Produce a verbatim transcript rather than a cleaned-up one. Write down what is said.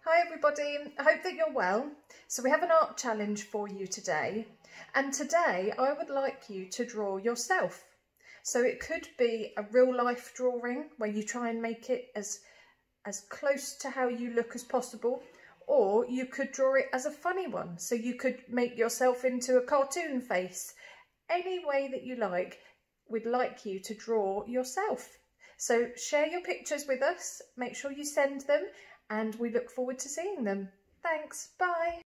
Hi everybody, I hope that you're well. So we have an art challenge for you today, and today I would like you to draw yourself. So it could be a real life drawing where you try and make it as, as close to how you look as possible, or you could draw it as a funny one. So you could make yourself into a cartoon face. Any way that you like, we'd like you to draw yourself. So share your pictures with us, make sure you send them, and we look forward to seeing them. Thanks, bye.